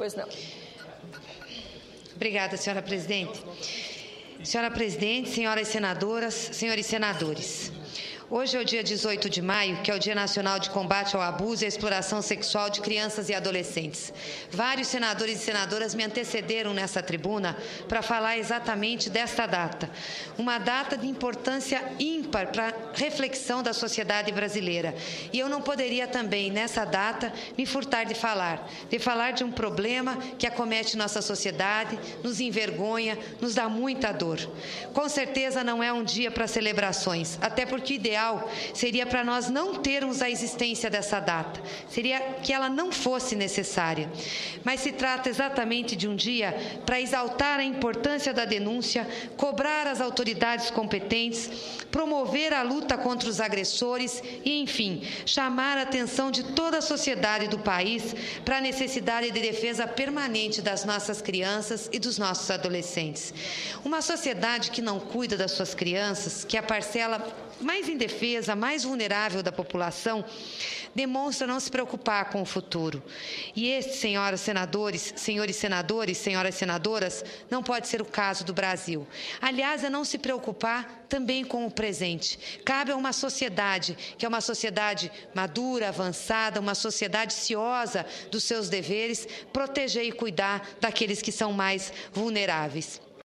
Pois não. Obrigada, senhora presidente. Senhora presidente, senhoras senadoras, senhores senadores. Hoje é o dia 18 de maio, que é o Dia Nacional de Combate ao Abuso e à Exploração Sexual de Crianças e Adolescentes. Vários senadores e senadoras me antecederam nessa tribuna para falar exatamente desta data. Uma data de importância ímpar para a reflexão da sociedade brasileira. E eu não poderia também, nessa data, me furtar de falar de um problema que acomete nossa sociedade, nos envergonha, nos dá muita dor. Com certeza não é um dia para celebrações, até porque o ideal seria para nós não termos a existência dessa data, seria que ela não fosse necessária. Mas se trata exatamente de um dia para exaltar a importância da denúncia, cobrar as autoridades competentes, promover a luta contra os agressores e, enfim, chamar a atenção de toda a sociedade do país para a necessidade de defesa permanente das nossas crianças e dos nossos adolescentes. Uma sociedade que não cuida das suas crianças, que é a parcela mais indefesa, mais vulnerável da população, demonstra não se preocupar com o futuro. E esse, senhoras senadores, senhores senadores, senhoras senadoras, não pode ser o caso do Brasil. Aliás, é não se preocupar também com o presente. Cabe a uma sociedade, que é uma sociedade madura, avançada, uma sociedade ciosa dos seus deveres, proteger e cuidar daqueles que são mais vulneráveis.